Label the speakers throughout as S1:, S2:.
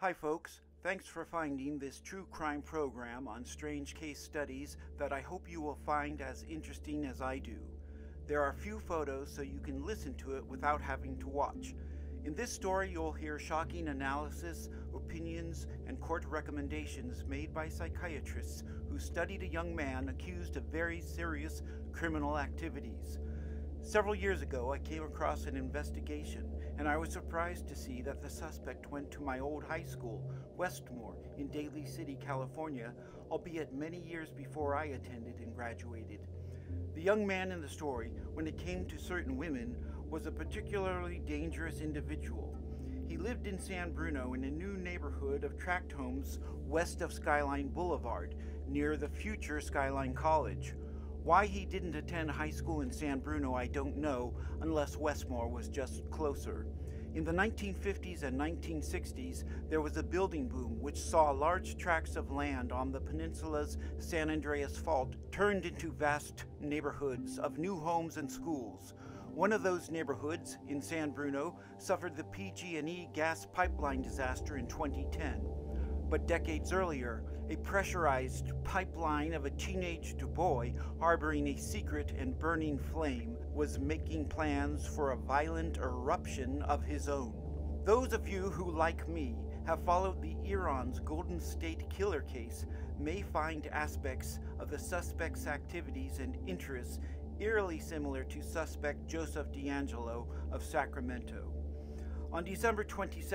S1: Hi folks, thanks for finding this true crime program on strange case studies that I hope you will find as interesting as I do. There are few photos so you can listen to it without having to watch. In this story you'll hear shocking analysis, opinions, and court recommendations made by psychiatrists who studied a young man accused of very serious criminal activities. Several years ago I came across an investigation and I was surprised to see that the suspect went to my old high school, Westmoor, in Daly City, California, albeit many years before I attended and graduated. The young man in the story, when it came to certain women, was a particularly dangerous individual. He lived in San Bruno in a new neighborhood of tract homes west of Skyline Boulevard, near the future Skyline College. Why he didn't attend high school in San Bruno I don't know, unless Westmoor was just closer. In the 1950s and 1960s, there was a building boom which saw large tracts of land on the peninsula's San Andreas Fault turned into vast neighborhoods of new homes and schools. One of those neighborhoods, in San Bruno, suffered the PG&E gas pipeline disaster in 2010. But decades earlier, a pressurized pipeline of a teenage boy harboring a secret and burning flame was making plans for a violent eruption of his own. Those of you who, like me, have followed the ONS-Golden State Killer case may find aspects of the suspect's activities and interests eerily similar to suspect Joseph DeAngelo of Sacramento. On December 22,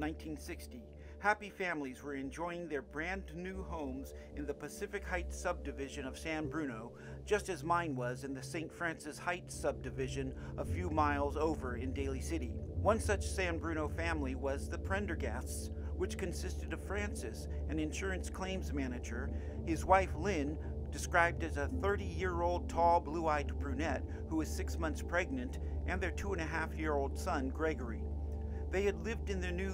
S1: 1960, happy families were enjoying their brand new homes in the Pacific Heights subdivision of San Bruno, just as mine was in the St. Francis Heights subdivision a few miles over in Daly City. One such San Bruno family was the Prendergasts, which consisted of Francis, an insurance claims manager, his wife Lynne, described as a 30-year-old tall blue-eyed brunette who was 6 months pregnant, and their 2.5-year-old son Gregory. They had lived in their new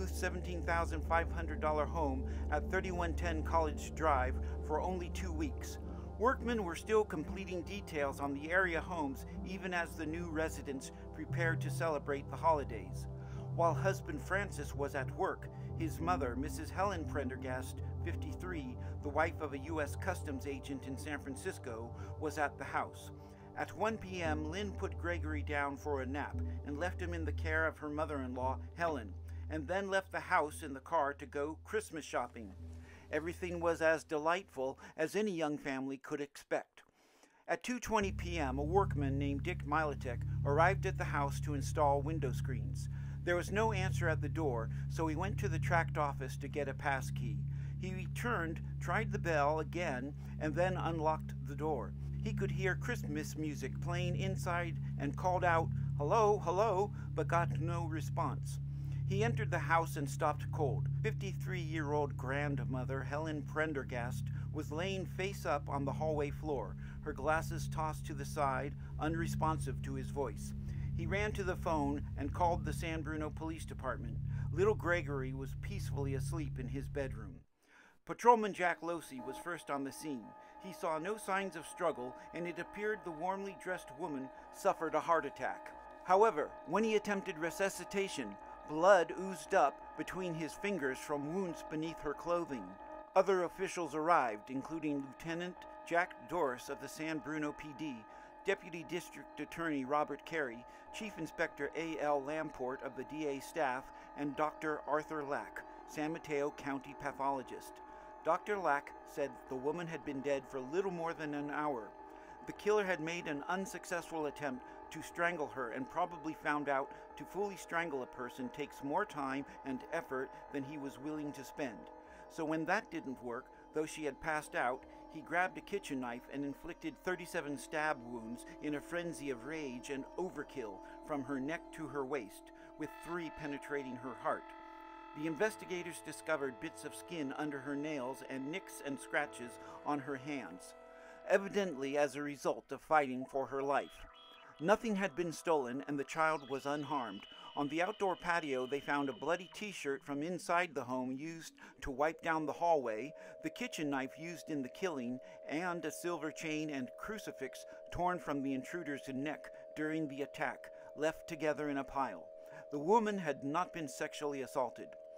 S1: $17,500 home at 3110 College Drive for only 2 weeks. Workmen were still completing details on the area homes even as the new residents prepared to celebrate the holidays. While husband Francis was at work, his mother, Mrs. Helen Prendergast, 53, the wife of a U.S. Customs agent in San Francisco, was at the house. At 1 p.m., Lynne put Gregory down for a nap and left him in the care of her mother-in-law, Helen, and then left the house in the car to go Christmas shopping. Everything was as delightful as any young family could expect. At 2:20 p.m., a workman named Dick Miletich arrived at the house to install window screens. There was no answer at the door, so he went to the tract office to get a pass key. He returned, tried the bell again, and then unlocked the door. He could hear Christmas music playing inside and called out, "Hello, hello," but got no response. He entered the house and stopped cold. 53-year-old grandmother Helen Prendergast was laying face up on the hallway floor, her glasses tossed to the side, unresponsive to his voice. He ran to the phone and called the San Bruno Police Department. Little Gregory was peacefully asleep in his bedroom. Patrolman Jack Losee was first on the scene. He saw no signs of struggle, and it appeared the warmly dressed woman suffered a heart attack. However, when he attempted resuscitation, blood oozed up between his fingers from wounds beneath her clothing. Other officials arrived, including Lieutenant Jack Doris of the San Bruno PD, Deputy District Attorney Robert Carey, Chief Inspector A.L. Lamport of the DA staff, and Dr. Arthur Lack, San Mateo County pathologist. Dr. Lack said the woman had been dead for little more than an hour. The killer had made an unsuccessful attempt to strangle her and probably found out to fully strangle a person takes more time and effort than he was willing to spend. So when that didn't work, though she had passed out, he grabbed a kitchen knife and inflicted 37 stab wounds in a frenzy of rage and overkill from her neck to her waist, with 3 penetrating her heart. The investigators discovered bits of skin under her nails and nicks and scratches on her hands, evidently as a result of fighting for her life. Nothing had been stolen and the child was unharmed. On the outdoor patio, they found a bloody t-shirt from inside the home used to wipe down the hallway, the kitchen knife used in the killing, and a silver chain and crucifix torn from the intruder's neck during the attack, left together in a pile. The woman had not been sexually assaulted.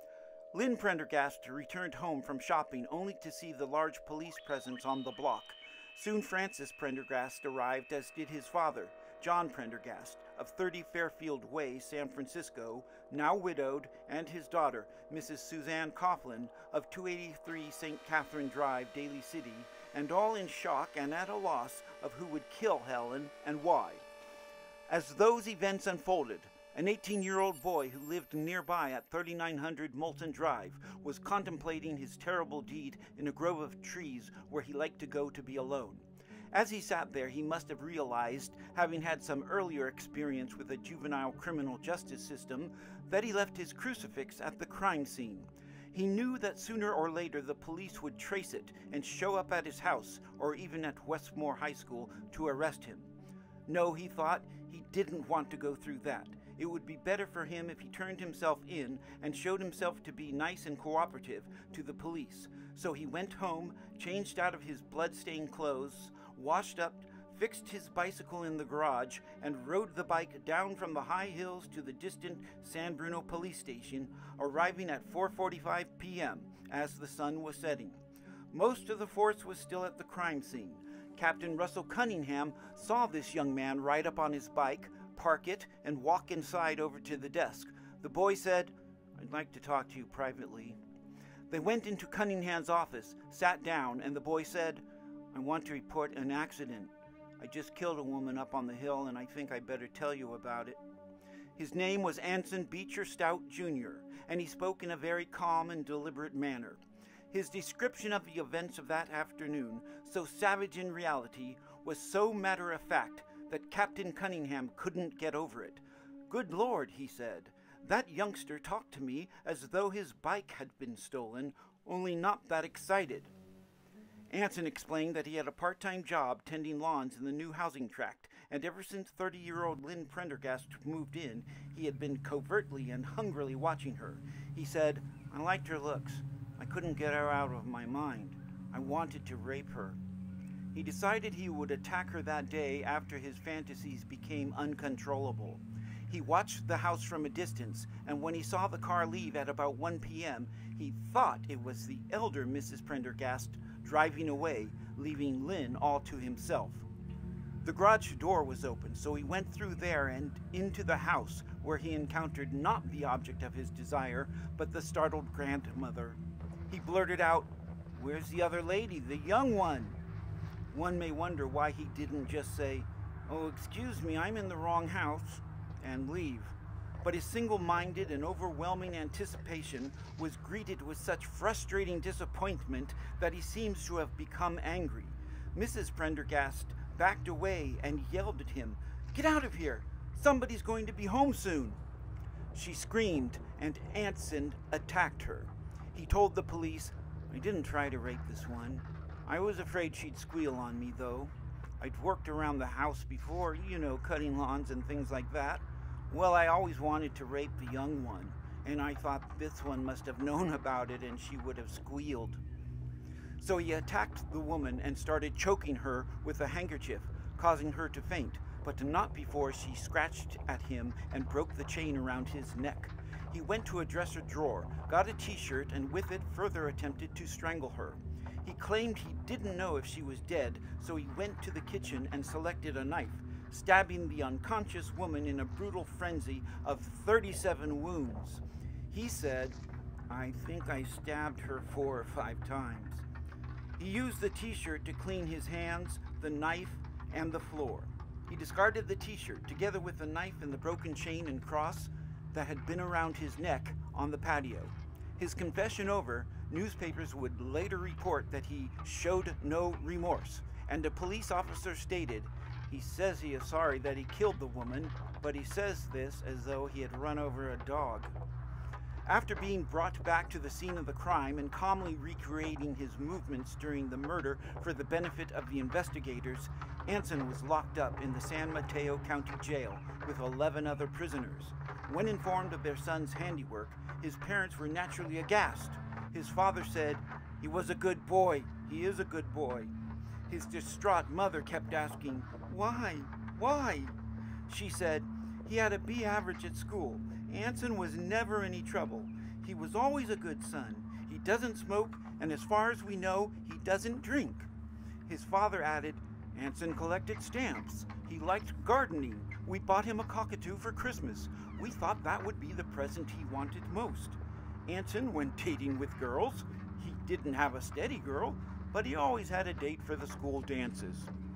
S1: Lynne Prendergast returned home from shopping only to see the large police presence on the block. Soon Francis Prendergast arrived, as did his father, John Prendergast, of 30 Fairfield Way, San Francisco, now widowed, and his daughter, Mrs. Suzanne Coghlan, of 283 St. Catherine Drive, Daly City, and all in shock and at a loss of who would kill Helen and why. As those events unfolded, an 18-year-old boy who lived nearby at 3900 Moulton Drive was contemplating his terrible deed in a grove of trees where he liked to go to be alone. As he sat there, he must have realized, having had some earlier experience with the juvenile criminal justice system, that he left his crucifix at the crime scene. He knew that sooner or later the police would trace it and show up at his house or even at Westmoor High School to arrest him. No, he thought, he didn't want to go through that. It would be better for him if he turned himself in and showed himself to be nice and cooperative to the police. So he went home, changed out of his blood-stained clothes, washed up, fixed his bicycle in the garage, and rode the bike down from the high hills to the distant San Bruno police station, arriving at 4:45 p.m. as the sun was setting. Most of the force was still at the crime scene. Captain Russell Cunningham saw this young man ride up on his bike, park it, and walk inside over to the desk. The boy said, "I'd like to talk to you privately." They went into Cunningham's office, sat down, and the boy said, "I want to report an accident. I just killed a woman up on the hill, and I think I better tell you about it." His name was Anson Beecher Stout, Jr., and he spoke in a very calm and deliberate manner. His description of the events of that afternoon, so savage in reality, was so matter-of-fact that Captain Cunningham couldn't get over it. "Good Lord," he said, "that youngster talked to me as though his bike had been stolen, only not that excited." Anson explained that he had a part-time job tending lawns in the new housing tract, and ever since 30-year-old Lynne Prendergast moved in, he had been covertly and hungrily watching her. He said, "I liked her looks. I couldn't get her out of my mind. I wanted to rape her." He decided he would attack her that day after his fantasies became uncontrollable. He watched the house from a distance, and when he saw the car leave at about 1 p.m., he thought it was the elder Mrs. Prendergast driving away, leaving Lynne all to himself. The garage door was open, so he went through there and into the house, where he encountered not the object of his desire, but the startled grandmother. He blurted out, "Where's the other lady, the young one?" One may wonder why he didn't just say, "Oh, excuse me, I'm in the wrong house," and leave. But his single-minded and overwhelming anticipation was greeted with such frustrating disappointment that he seems to have become angry. Mrs. Prendergast backed away and yelled at him, "Get out of here! Somebody's going to be home soon!" She screamed, and Anson attacked her. He told the police, "I didn't try to rape this one. I was afraid she'd squeal on me, though. I'd worked around the house before, cutting lawns and things like that. Well, I always wanted to rape the young one, and I thought this one must have known about it and she would have squealed." So he attacked the woman and started choking her with a handkerchief, causing her to faint, but not before she scratched at him and broke the chain around his neck. He went to a dresser drawer, got a t-shirt, and with it further attempted to strangle her. He claimed he didn't know if she was dead, so he went to the kitchen and selected a knife, stabbing the unconscious woman in a brutal frenzy of 37 wounds. He said, "I think I stabbed her 4 or 5 times. He used the t-shirt to clean his hands, the knife, and the floor. He discarded the t-shirt, together with the knife and the broken chain and cross that had been around his neck, on the patio. His confession over, newspapers would later report that he showed no remorse, and a police officer stated, "He says he is sorry that he killed the woman, but he says this as though he had run over a dog." After being brought back to the scene of the crime and calmly recreating his movements during the murder for the benefit of the investigators, Anson was locked up in the San Mateo County Jail with 11 other prisoners. When informed of their son's handiwork, his parents were naturally aghast. His father said, "He was a good boy. He is a good boy." His distraught mother kept asking, "Why? Why?" She said, "He had a B average at school. Anson was never any trouble. He was always a good son. He doesn't smoke, and as far as we know, he doesn't drink. His father added, Anson collected stamps. He liked gardening. We bought him a cockatoo for Christmas. We thought that would be the present he wanted most. Anson went dating with girls. He didn't have a steady girl, but he always had a date for the school dances.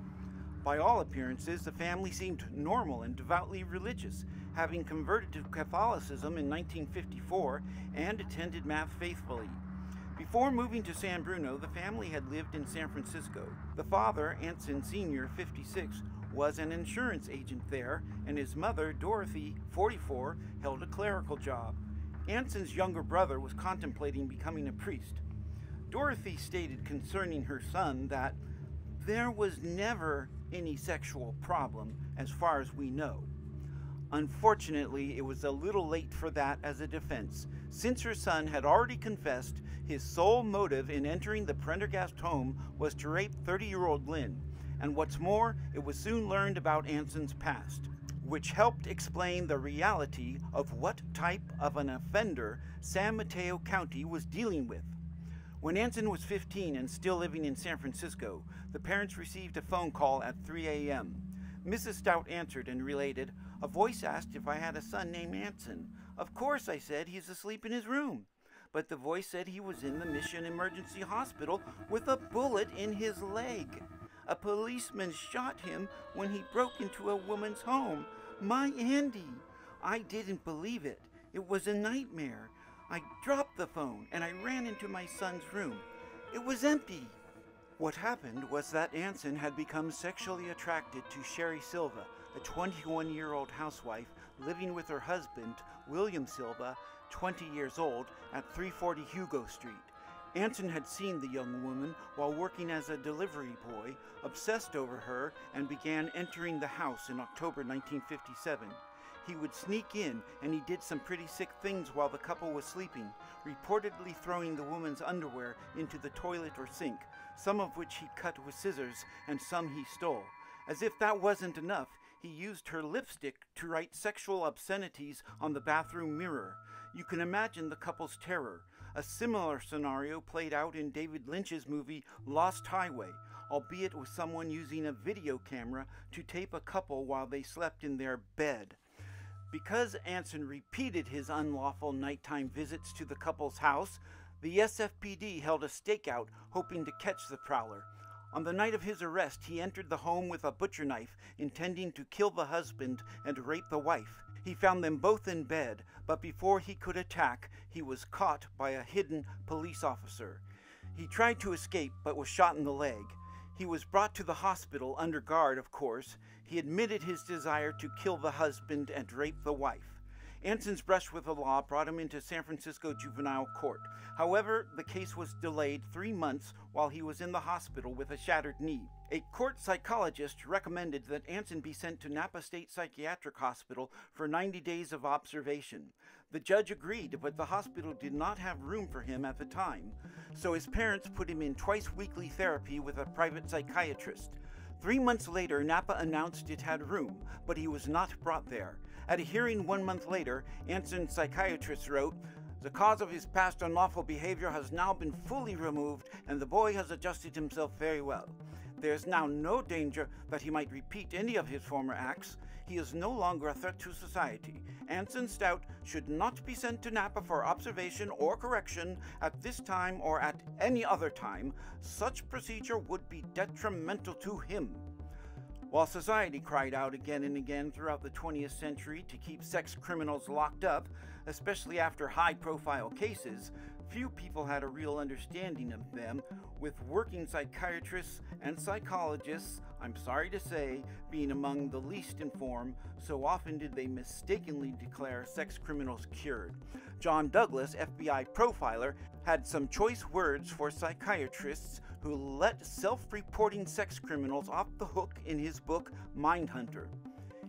S1: By all appearances, the family seemed normal and devoutly religious, having converted to Catholicism in 1954 and attended Mass faithfully. Before moving to San Bruno, the family had lived in San Francisco. The father, Anson Sr., 56, was an insurance agent there, and his mother, Dorothy, 44, held a clerical job. Anson's younger brother was contemplating becoming a priest. Dorothy stated concerning her son that there was never any sexual problem as far as we know. Unfortunately, it was a little late for that as a defense, since her son had already confessed his sole motive in entering the Prendergast home was to rape 30-year-old Lynne, and what's more, it was soon learned about Anson's past, which helped explain the reality of what type of an offender San Mateo County was dealing with. When Anson was 15 and still living in San Francisco, the parents received a phone call at 3 a.m. Mrs. Stout answered and related, "A voice asked if I had a son named Anson. Of course, I said, he's asleep in his room. But the voice said he was in the Mission Emergency Hospital with a bullet in his leg. A policeman shot him when he broke into a woman's home. My Andy! I didn't believe it. It was a nightmare. I dropped the phone and I ran into my son's room. It was empty." What happened was that Anson had become sexually attracted to Sherry Silva, a 21-year-old housewife living with her husband, William Silva, 20 years old, at 340 Hugo Street. Anson had seen the young woman while working as a delivery boy, obsessed over her, and began entering the house in October 1957. He would sneak in, and he did some pretty sick things while the couple was sleeping, reportedly throwing the woman's underwear into the toilet or sink, some of which he cut with scissors and some he stole. As if that wasn't enough, he used her lipstick to write sexual obscenities on the bathroom mirror. You can imagine the couple's terror. A similar scenario played out in David Lynch's movie Lost Highway, albeit with someone using a video camera to tape a couple while they slept in their bed. Because Anson repeated his unlawful nighttime visits to the couple's house, the SFPD held a stakeout hoping to catch the prowler. On the night of his arrest, he entered the home with a butcher knife, intending to kill the husband and rape the wife. He found them both in bed, but before he could attack, he was caught by a hidden police officer. He tried to escape, but was shot in the leg. He was brought to the hospital under guard, of course. He admitted his desire to kill the husband and rape the wife. Anson's brush with the law brought him into San Francisco Juvenile Court. However, the case was delayed 3 months while he was in the hospital with a shattered knee. A court psychologist recommended that Anson be sent to Napa State Psychiatric Hospital for 90 days of observation. The judge agreed, but the hospital did not have room for him at the time, so his parents put him in twice-weekly therapy with a private psychiatrist. 3 months later, Napa announced it had room, but he was not brought there. At a hearing 1 month later, Anson's psychiatrist wrote, "The cause of his past unlawful behavior has now been fully removed, and the boy has adjusted himself very well. There is now no danger that he might repeat any of his former acts. He is no longer a threat to society. Anson Stout should not be sent to Napa for observation or correction at this time or at any other time. Such procedure would be detrimental to him." While society cried out again and again throughout the 20th century to keep sex criminals locked up, especially after high-profile cases, few people had a real understanding of them, with working psychiatrists and psychologists, I'm sorry to say, being among the least informed. So often did they mistakenly declare sex criminals cured. John Douglas, FBI profiler, had some choice words for psychiatrists who let self-reporting sex criminals off the hook in his book Mindhunter.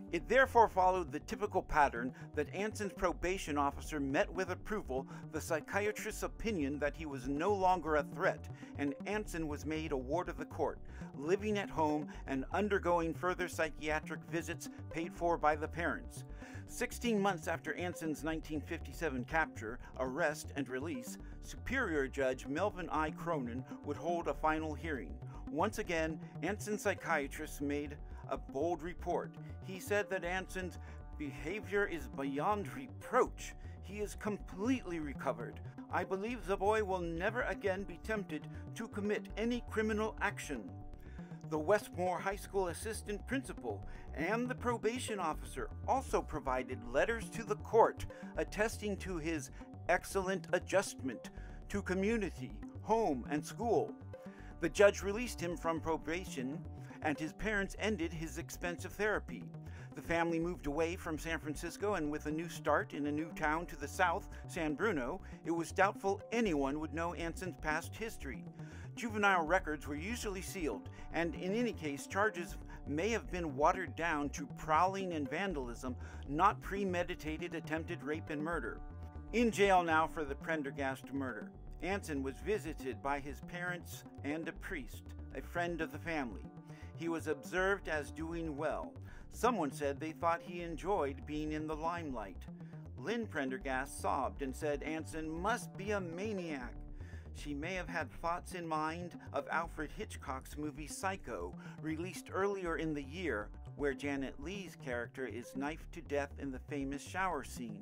S1: It therefore followed the typical pattern that Anson's probation officer met with approval the psychiatrist's opinion that he was no longer a threat, and Anson was made a ward of the court, living at home and undergoing further psychiatric visits paid for by the parents. 16 months after Anson's 1957 capture, arrest, and release, Superior Judge Melvin I. Cronin would hold a final hearing. Once again, Anson's psychiatrist made a bold report. He said that Anson's behavior is beyond reproach. He is completely recovered. I believe the boy will never again be tempted to commit any criminal action. The Westmoor High School assistant principal and the probation officer also provided letters to the court attesting to his excellent adjustment to community, home, and school. The judge released him from probation, and his parents ended his expensive therapy. The family moved away from San Francisco, and with a new start in a new town to the south, San Bruno, it was doubtful anyone would know Anson's past history. Juvenile records were usually sealed, and in any case, charges may have been watered down to prowling and vandalism, not premeditated attempted rape and murder. In jail now for the Prendergast murder, Anson was visited by his parents and a priest, a friend of the family. He was observed as doing well. Someone said they thought he enjoyed being in the limelight. Lynne Prendergast sobbed and said Anson must be a maniac. She may have had thoughts in mind of Alfred Hitchcock's movie Psycho, released earlier in the year, where Janet Leigh's character is knifed to death in the famous shower scene.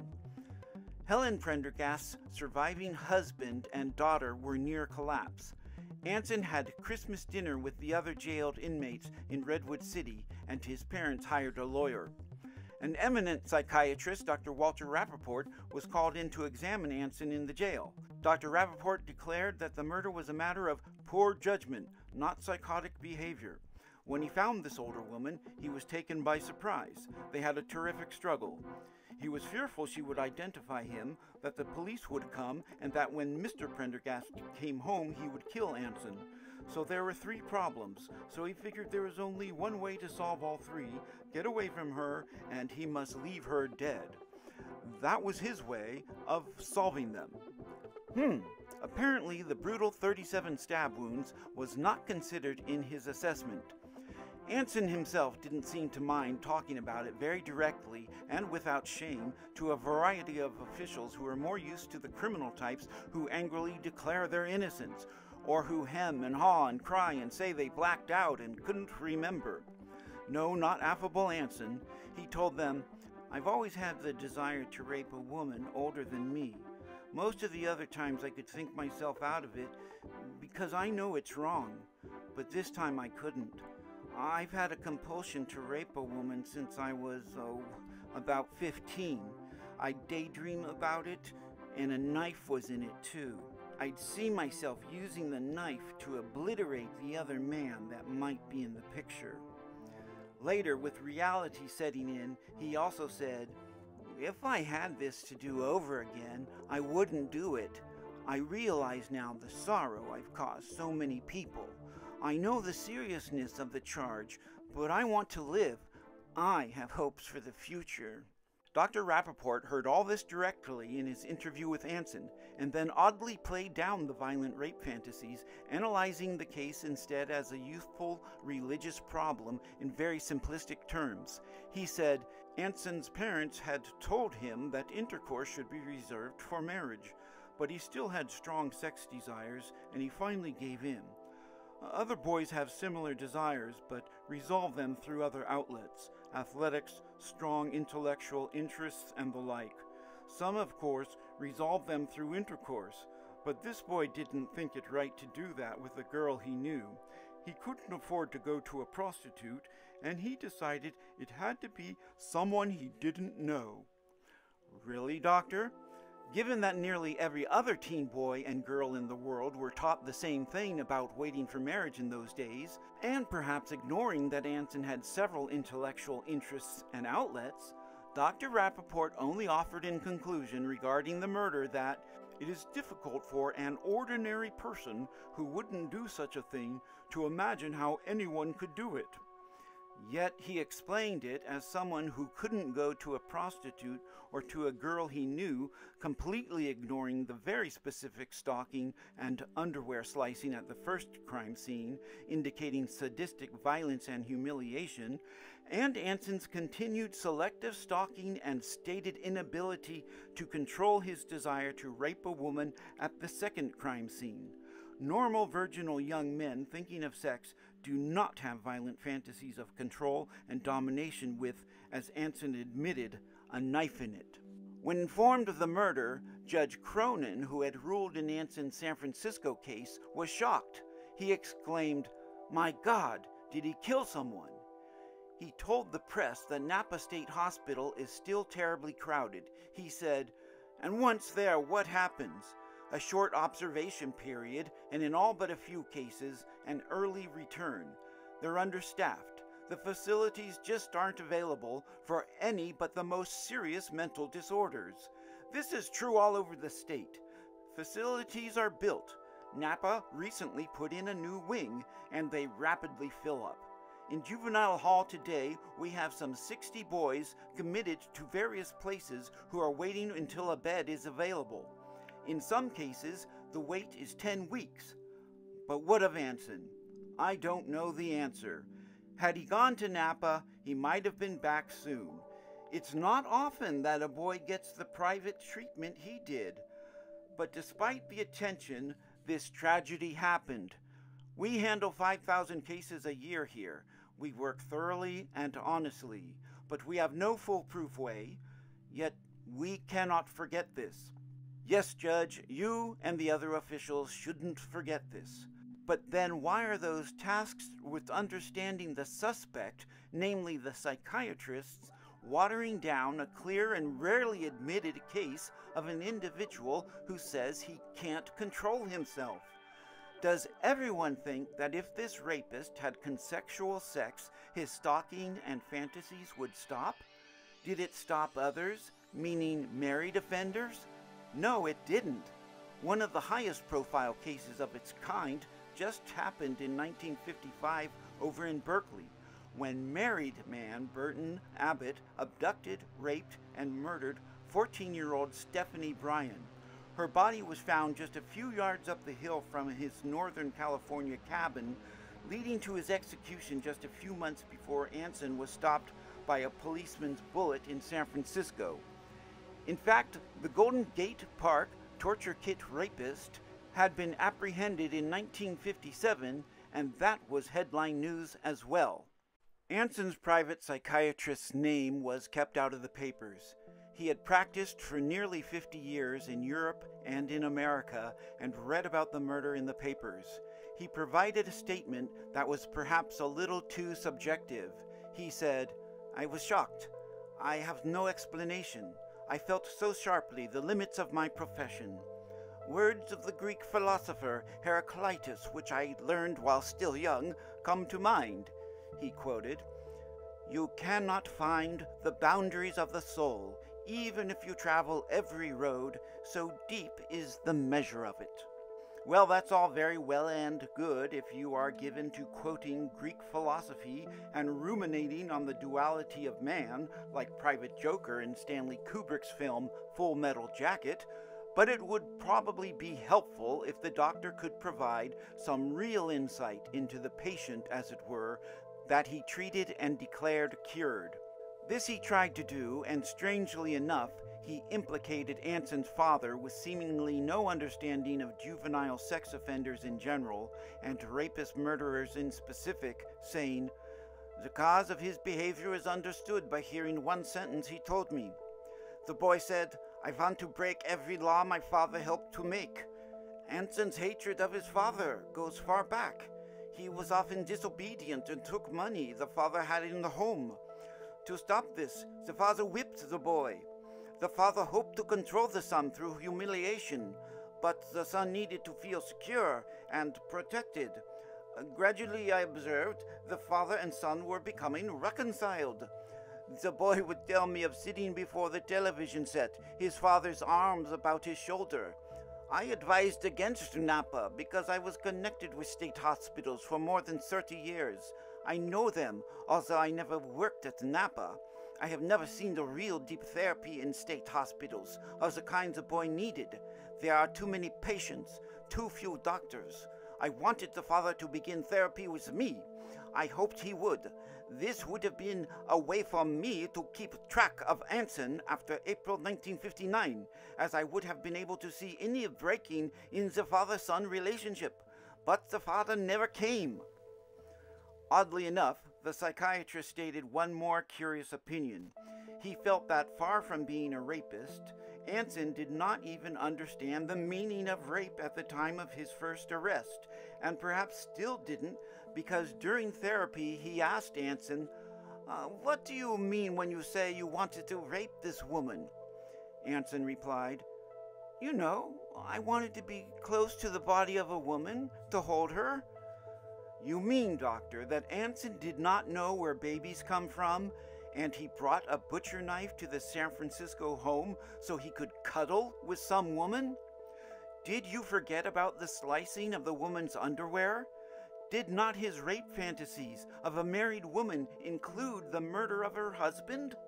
S1: Helen Prendergast's surviving husband and daughter were near collapse. Anson had Christmas dinner with the other jailed inmates in Redwood City, and his parents hired a lawyer. An eminent psychiatrist, Dr. Walter Rappaport, was called in to examine Anson in the jail. Dr. Rappaport declared that the murder was a matter of poor judgment, not psychotic behavior. When he found this older woman, he was taken by surprise. They had a terrific struggle. He was fearful she would identify him, that the police would come, and that when Mr. Prendergast came home, he would kill Anson. So there were three problems, so he figured there was only one way to solve all three: get away from her, and he must leave her dead. That was his way of solving them. Apparently the brutal 37 stab wounds was not considered in his assessment. Anson himself didn't seem to mind talking about it very directly and without shame to a variety of officials who are more used to the criminal types who angrily declare their innocence, or who hem and haw and cry and say they blacked out and couldn't remember. No, not affable Anson. He told them, "I've always had the desire to rape a woman older than me. Most of the other times I could think myself out of it because I know it's wrong, but this time I couldn't. I've had a compulsion to rape a woman since I was, about 15. I'd daydream about it, and a knife was in it too. I'd see myself using the knife to obliterate the other man that might be in the picture." Later, with reality setting in, he also said, "If I had this to do over again, I wouldn't do it. I realize now the sorrow I've caused so many people. I know the seriousness of the charge, but I want to live. I have hopes for the future." Dr. Rappaport heard all this directly in his interview with Anson, and then oddly played down the violent rape fantasies, analyzing the case instead as a youthful religious problem in very simplistic terms. He said Anson's parents had told him that intercourse should be reserved for marriage, but he still had strong sex desires, and he finally gave in. Other boys have similar desires, but resolve them through other outlets: athletics, strong intellectual interests, and the like. Some, of course, resolve them through intercourse, but this boy didn't think it right to do that with a girl he knew. He couldn't afford to go to a prostitute, and he decided it had to be someone he didn't know. Really, Doctor? Given that nearly every other teen boy and girl in the world were taught the same thing about waiting for marriage in those days, and perhaps ignoring that Anson had several intellectual interests and outlets, Dr. Rappaport only offered in conclusion regarding the murder that it is difficult for an ordinary person who wouldn't do such a thing to imagine how anyone could do it. Yet he explained it as someone who couldn't go to a prostitute or to a girl he knew, completely ignoring the very specific stalking and underwear slicing at the first crime scene, indicating sadistic violence and humiliation, and Anson's continued selective stalking and stated inability to control his desire to rape a woman at the second crime scene. Normal virginal young men thinking of sex do not have violent fantasies of control and domination with, as Anson admitted, a knife in it. When informed of the murder, Judge Cronin, who had ruled in Anson's San Francisco case, was shocked. He exclaimed, "My God, did he kill someone?" He told the press that Napa State Hospital is still terribly crowded. He said, "And once there, what happens? A short observation period, and in all but a few cases, an early return. They're understaffed. The facilities just aren't available for any but the most serious mental disorders. This is true all over the state. Facilities are built. Napa recently put in a new wing, and they rapidly fill up. In Juvenile Hall today, we have some 60 boys committed to various places who are waiting until a bed is available. In some cases, the wait is 10 weeks. But what of Anson? I don't know the answer. Had he gone to Napa, he might have been back soon. It's not often that a boy gets the private treatment he did. But despite the attention, this tragedy happened. We handle 5,000 cases a year here. We work thoroughly and honestly, but we have no foolproof way. Yet we cannot forget this. Yes, Judge, you and the other officials shouldn't forget this. But then why are those tasked with understanding the suspect, namely the psychiatrists, watering down a clear and rarely admitted case of an individual who says he can't control himself? Does everyone think that if this rapist had consensual sex, his stalking and fantasies would stop? Did it stop others, meaning married offenders? No, it didn't. One of the highest profile cases of its kind just happened in 1955 over in Berkeley, when married man Burton Abbott abducted, raped, and murdered 14-year-old Stephanie Bryan. Her body was found just a few yards up the hill from his Northern California cabin, leading to his execution just a few months before Anson was stopped by a policeman's bullet in San Francisco. In fact, the Golden Gate Park torture kit rapist had been apprehended in 1957, and that was headline news as well. Anson's private psychiatrist's name was kept out of the papers. He had practiced for nearly 50 years in Europe and in America and read about the murder in the papers. He provided a statement that was perhaps a little too subjective. He said, "I was shocked. I have no explanation. I felt so sharply the limits of my profession. Words of the Greek philosopher Heraclitus, which I learned while still young, come to mind," he quoted. "You cannot find the boundaries of the soul, even if you travel every road, so deep is the measure of it." Well, that's all very well and good if you are given to quoting Greek philosophy and ruminating on the duality of man, like Private Joker in Stanley Kubrick's film Full Metal Jacket, but it would probably be helpful if the doctor could provide some real insight into the patient, as it were, that he treated and declared cured. This he tried to do, and strangely enough, he implicated Anson's father with seemingly no understanding of juvenile sex offenders in general and rapist murderers in specific, saying, "The cause of his behavior is understood by hearing one sentence he told me. The boy said, 'I want to break every law my father helped to make.' Anson's hatred of his father goes far back. He was often disobedient and took money the father had in the home. To stop this, the father whipped the boy. The father hoped to control the son through humiliation, but the son needed to feel secure and protected. Gradually, I observed, the father and son were becoming reconciled. The boy would tell me of sitting before the television set, his father's arms about his shoulder. I advised against Napa because I was connected with state hospitals for more than 30 years. I know them, although I never worked at Napa. I have never seen the real deep therapy in state hospitals of the kinds a boy needed. There are too many patients, too few doctors. I wanted the father to begin therapy with me. I hoped he would. This would have been a way for me to keep track of Anson after April 1959, as I would have been able to see any breaking in the father-son relationship. But the father never came. Oddly enough, the psychiatrist stated one more curious opinion. He felt that far from being a rapist, Anson did not even understand the meaning of rape at the time of his first arrest, and perhaps still didn't, because during therapy he asked Anson, "What do you mean when you say you wanted to rape this woman?" Anson replied, "You know, I wanted to be close to the body of a woman, to hold her." "You mean, doctor, that Anson did not know where babies come from, and he brought a butcher knife to the San Francisco home so he could cuddle with some woman? Did you forget about the slicing of the woman's underwear? Did not his rape fantasies of a married woman include the murder of her husband?"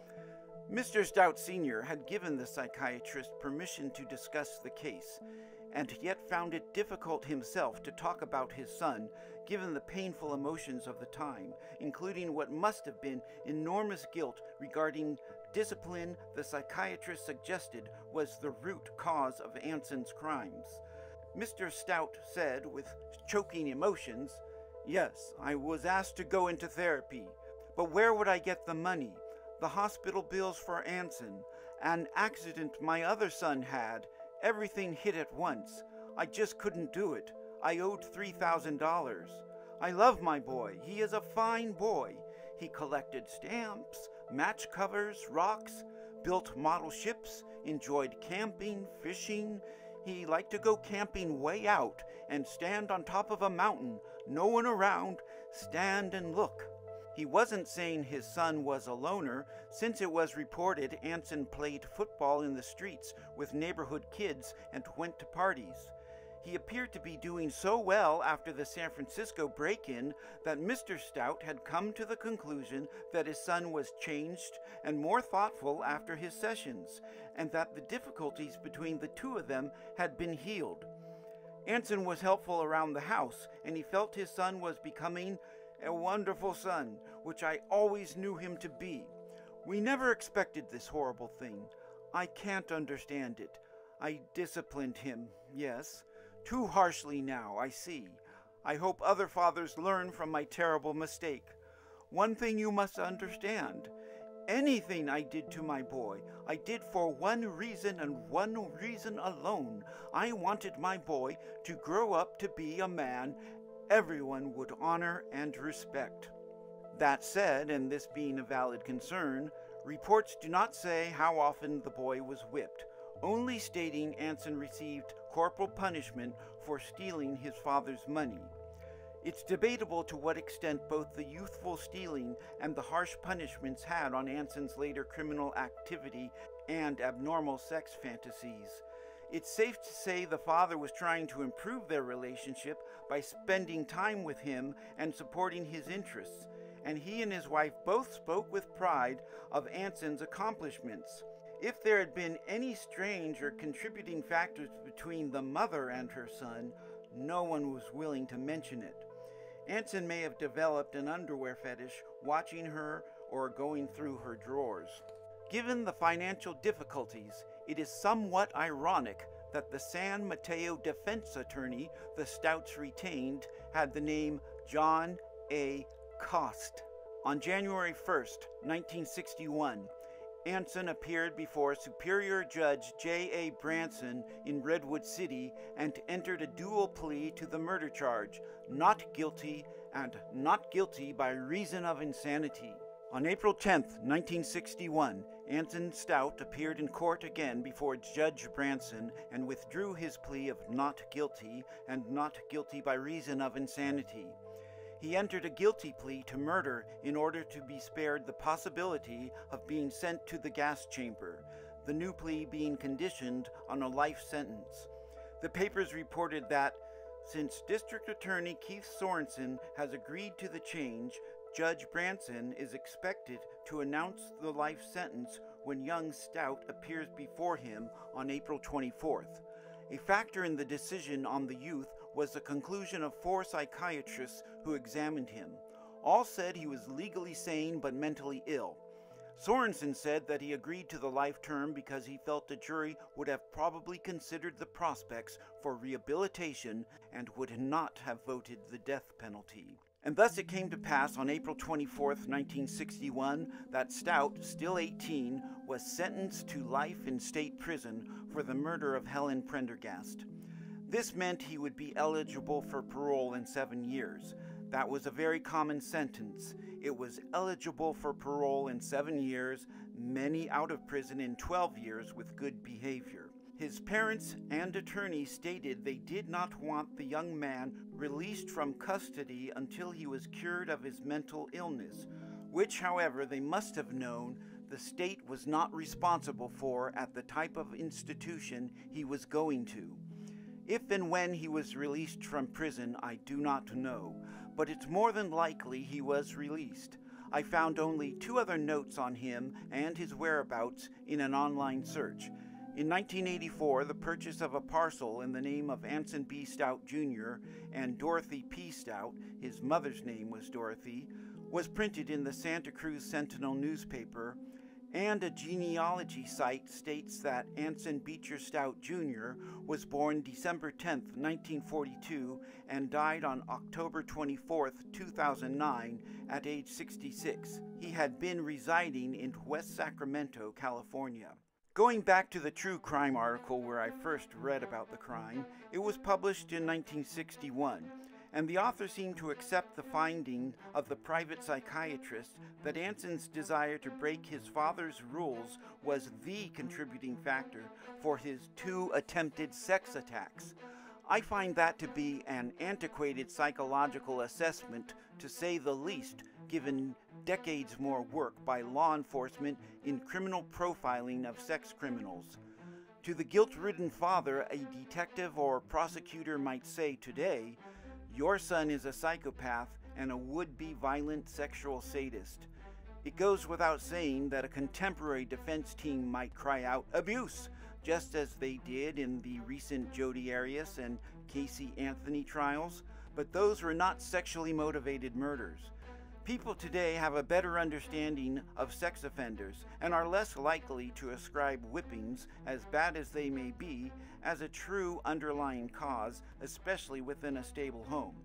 S1: Mr. Stout Sr. had given the psychiatrist permission to discuss the case, and yet found it difficult himself to talk about his son, given the painful emotions of the time, including what must have been enormous guilt regarding discipline the psychiatrist suggested was the root cause of Anson's crimes. Mr. Stout said with choking emotions, "Yes, I was asked to go into therapy, but where would I get the money? The hospital bills for Anson, an accident my other son had, everything hit at once. I just couldn't do it. I owed $3,000. I love my boy. He is a fine boy. He collected stamps, match covers, rocks, built model ships, enjoyed camping, fishing. He liked to go camping way out and stand on top of a mountain, no one around, stand and look." He wasn't saying his son was a loner, since it was reported Anson played football in the streets with neighborhood kids and went to parties. He appeared to be doing so well after the San Francisco break-in that Mr. Stout had come to the conclusion that his son was changed and more thoughtful after his sessions, and that the difficulties between the two of them had been healed. Anson was helpful around the house, and he felt his son was becoming a wonderful son, which I always knew him to be. We never expected this horrible thing. I can't understand it. I disciplined him, yes. Too harshly now, I see. I hope other fathers learn from my terrible mistake. One thing you must understand. Anything I did to my boy, I did for one reason and one reason alone. I wanted my boy to grow up to be a man everyone would honor and respect. That said, and this being a valid concern, reports do not say how often the boy was whipped, only stating Anson received corporal punishment for stealing his father's money. It's debatable to what extent both the youthful stealing and the harsh punishments had on Anson's later criminal activity and abnormal sex fantasies. It's safe to say the father was trying to improve their relationship by spending time with him and supporting his interests, and he and his wife both spoke with pride of Anson's accomplishments. If there had been any strange or contributing factors between the mother and her son, no one was willing to mention it. Anson may have developed an underwear fetish watching her or going through her drawers. Given the financial difficulties, it is somewhat ironic that the San Mateo defense attorney the Stouts retained had the name John A. Cost. On January 1st, 1961, Anson appeared before Superior Judge J.A. Branson in Redwood City and entered a dual plea to the murder charge, not guilty and not guilty by reason of insanity. On April 10th, 1961, Anson Stout appeared in court again before Judge Branson and withdrew his plea of not guilty and not guilty by reason of insanity. He entered a guilty plea to murder in order to be spared the possibility of being sent to the gas chamber, the new plea being conditioned on a life sentence. The papers reported that Since District Attorney Keith Sorensen has agreed to the change, Judge Branson is expected to announce the life sentence when young Stout appears before him on April 24th. A factor in the decision on the youth was the conclusion of 4 psychiatrists who examined him. All said he was legally sane but mentally ill. Sorensen said that he agreed to the life term because he felt the jury would have probably considered the prospects for rehabilitation and would not have voted the death penalty. And thus it came to pass on April 24, 1961, that Stout, still 18, was sentenced to life in state prison for the murder of Helen Prendergast. This meant he would be eligible for parole in 7 years. That was a very common sentence. It was eligible for parole in 7 years, many out of prison in 12 years with good behavior. His parents and attorney stated they did not want the young man released from custody until he was cured of his mental illness, which, however, they must have known the state was not responsible for at the type of institution he was going to. If and when he was released from prison, I do not know, but it's more than likely he was released. I found only 2 other notes on him and his whereabouts in an online search. In 1984, the purchase of a parcel in the name of Anson B. Stout Jr. and Dorothy P. Stout, his mother's name was Dorothy, was printed in the Santa Cruz Sentinel newspaper, and a genealogy site states that Anson Beecher Stout Jr. was born December 10, 1942, and died on October 24, 2009, at age 66. He had been residing in West Sacramento, California. Going back to the true crime article where I first read about the crime, it was published in 1961, and the author seemed to accept the finding of the private psychiatrist that Anson's desire to break his father's rules was the contributing factor for his 2 attempted sex attacks. I find that to be an antiquated psychological assessment, to say the least, given decades more work by law enforcement in criminal profiling of sex criminals. To the guilt-ridden father, a detective or prosecutor might say today, "Your son is a psychopath and a would-be violent sexual sadist." It goes without saying that a contemporary defense team might cry out abuse, just as they did in the recent Jodi Arias and Casey Anthony trials, but those were not sexually motivated murders. People today have a better understanding of sex offenders and are less likely to ascribe whippings, as bad as they may be, as a true underlying cause, especially within a stable home.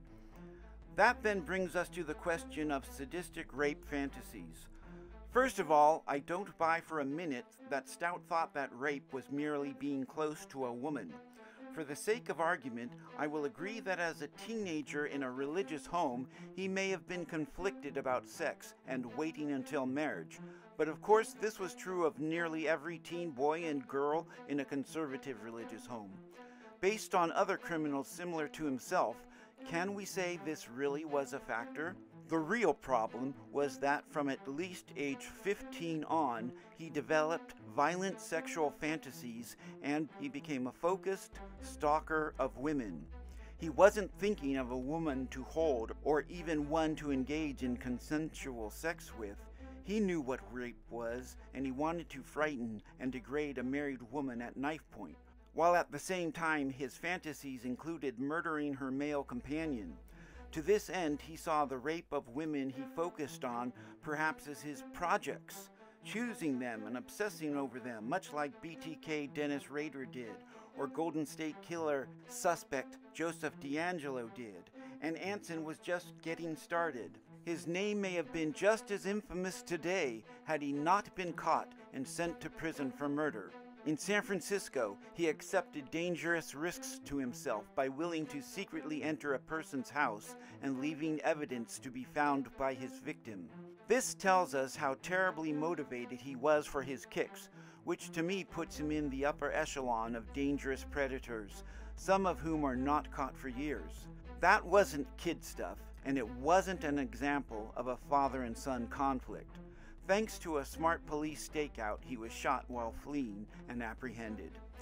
S1: That then brings us to the question of sadistic rape fantasies. First of all, I don't buy for a minute that Stout thought that rape was merely being close to a woman. For the sake of argument, I will agree that as a teenager in a religious home, he may have been conflicted about sex and waiting until marriage. But of course, this was true of nearly every teen boy and girl in a conservative religious home. Based on other criminals similar to himself, can we say this really was a factor? The real problem was that from at least age 15 on, he developed violent sexual fantasies and he became a focused stalker of women. He wasn't thinking of a woman to hold or even one to engage in consensual sex with. He knew what rape was, and he wanted to frighten and degrade a married woman at knife point, while at the same time his fantasies included murdering her male companion. To this end, he saw the rape of women he focused on perhaps as his projects, choosing them and obsessing over them, much like BTK Dennis Rader did, or Golden State Killer suspect Joseph DeAngelo did, and Anson was just getting started. His name may have been just as infamous today had he not been caught and sent to prison for murder. In San Francisco, he accepted dangerous risks to himself by willing to secretly enter a person's house and leaving evidence to be found by his victim. This tells us how terribly motivated he was for his kicks, which to me puts him in the upper echelon of dangerous predators, some of whom are not caught for years. That wasn't kid stuff, and it wasn't an example of a father and son conflict. Thanks to a smart police stakeout, he was shot while fleeing and apprehended.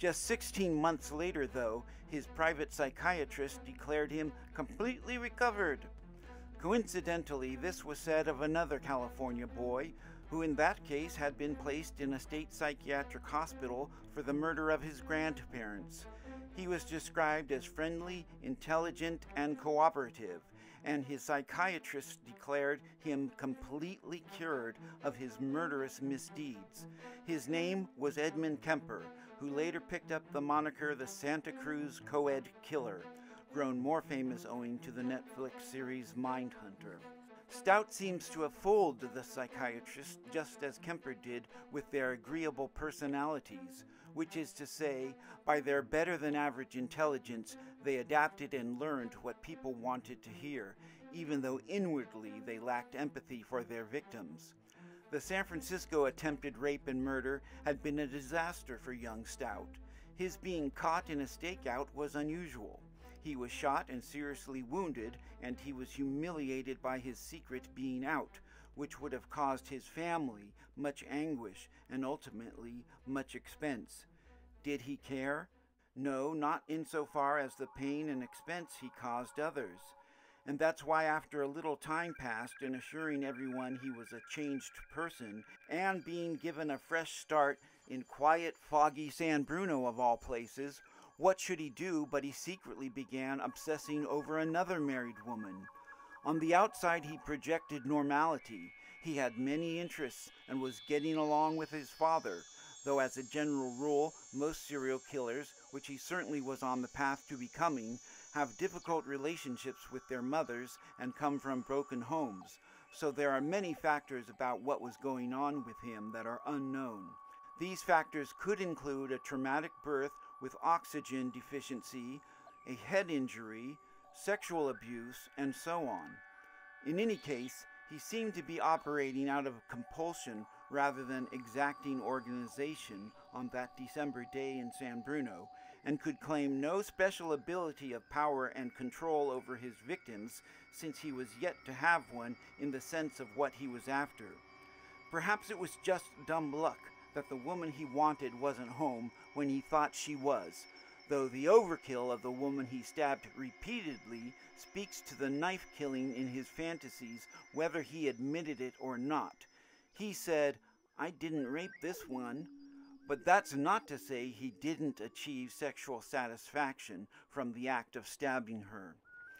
S1: Just 16 months later, though, his private psychiatrist declared him completely recovered. Coincidentally, this was said of another California boy, who in that case had been placed in a state psychiatric hospital for the murder of his grandparents. He was described as friendly, intelligent, and cooperative, and his psychiatrist declared him completely cured of his murderous misdeeds. His name was Edmund Kemper, who later picked up the moniker the Santa Cruz Co-ed Killer, grown more famous owing to the Netflix series Mindhunter. Stout seems to have fooled the psychiatrist just as Kemper did with their agreeable personalities, which is to say, by their better-than-average intelligence, they adapted and learned what people wanted to hear, even though inwardly they lacked empathy for their victims. The San Francisco attempted rape and murder had been a disaster for young Stout. His being caught in a stakeout was unusual. He was shot and seriously wounded, and he was humiliated by his secret being out, which would have caused his family much anguish and ultimately much expense. Did he care? No, not insofar as the pain and expense he caused others. And that's why after a little time passed in assuring everyone he was a changed person and being given a fresh start in quiet, foggy San Bruno of all places, what should he do but he secretly began obsessing over another married woman. On the outside he projected normality. He had many interests and was getting along with his father, though as a general rule, most serial killers, which he certainly was on the path to becoming, have difficult relationships with their mothers and come from broken homes, so there are many factors about what was going on with him that are unknown. These factors could include a traumatic birth with oxygen deficiency, a head injury, sexual abuse, and so on. In any case, he seemed to be operating out of compulsion rather than exacting organization on that December day in San Bruno, and could claim no special ability of power and control over his victims, since he was yet to have one in the sense of what he was after. Perhaps it was just dumb luck that the woman he wanted wasn't home when he thought she was, though the overkill of the woman he stabbed repeatedly speaks to the knife killing in his fantasies, whether he admitted it or not. He said, "I didn't rape this one," but that's not to say he didn't achieve sexual satisfaction from the act of stabbing her.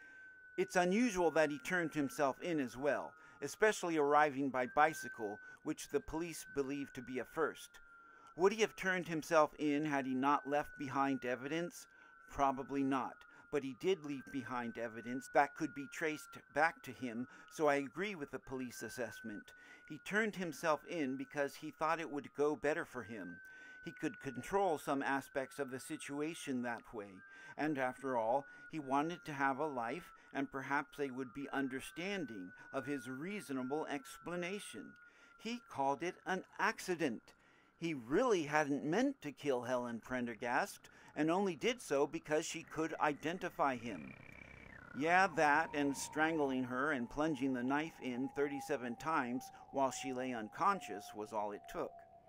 S1: It's unusual that he turned himself in as well, especially arriving by bicycle, which the police believe to be a first. Would he have turned himself in had he not left behind evidence? Probably not, but he did leave behind evidence that could be traced back to him, so I agree with the police assessment. He turned himself in because he thought it would go better for him. He could control some aspects of the situation that way, and after all, he wanted to have a life, and perhaps they would be understanding of his reasonable explanation. He called it an accident. He really hadn't meant to kill Helen Prendergast, and only did so because she could identify him. Yeah, that and strangling her and plunging the knife in 37 times while she lay unconscious was all it took.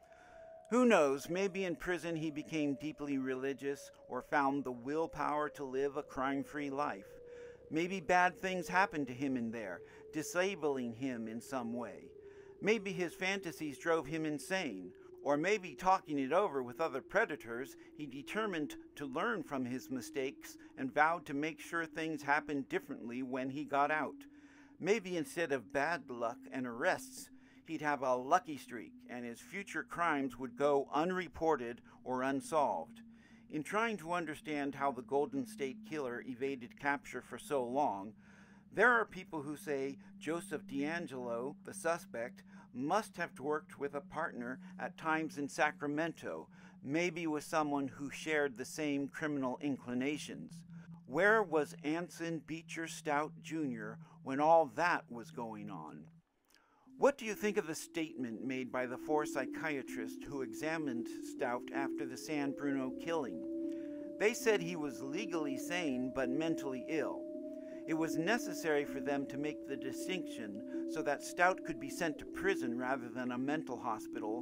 S1: Who knows, maybe in prison he became deeply religious or found the willpower to live a crime-free life. Maybe bad things happened to him in there, disabling him in some way. Maybe his fantasies drove him insane, or maybe talking it over with other predators, he determined to learn from his mistakes and vowed to make sure things happened differently when he got out. Maybe instead of bad luck and arrests, he'd have a lucky streak and his future crimes would go unreported or unsolved. In trying to understand how the Golden State Killer evaded capture for so long, there are people who say Joseph DeAngelo, the suspect, must have worked with a partner at times in Sacramento, maybe with someone who shared the same criminal inclinations. Where was Anson Beecher Stout, Jr. when all that was going on? What do you think of the statement made by the 4 psychiatrists who examined Stout after the San Bruno killing? They said he was legally sane but mentally ill. It was necessary for them to make the distinction so that Stout could be sent to prison rather than a mental hospital,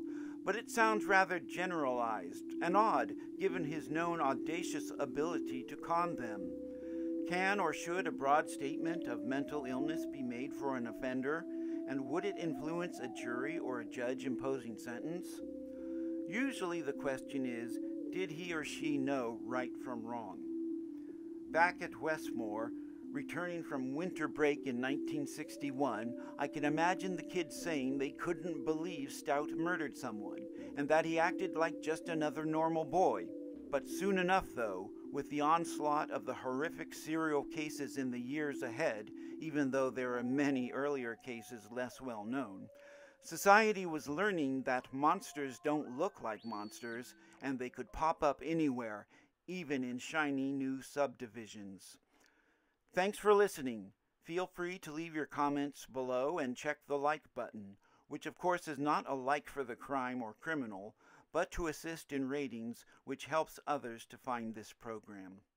S1: but it sounds rather generalized and odd given his known audacious ability to con them. Can or should a broad statement of mental illness be made for an offender, and would it influence a jury or a judge imposing sentence? Usually the question is, did he or she know right from wrong? Back at Westmoor, returning from winter break in 1961, I can imagine the kids saying they couldn't believe Stout murdered someone, and that he acted like just another normal boy. But soon enough, though, with the onslaught of the horrific serial cases in the years ahead, even though there are many earlier cases less well known, society was learning that monsters don't look like monsters, and they could pop up anywhere, even in shiny new subdivisions. Thanks for listening. Feel free to leave your comments below and check the like button, which of course is not a like for the crime or criminal, but to assist in ratings, which helps others to find this program.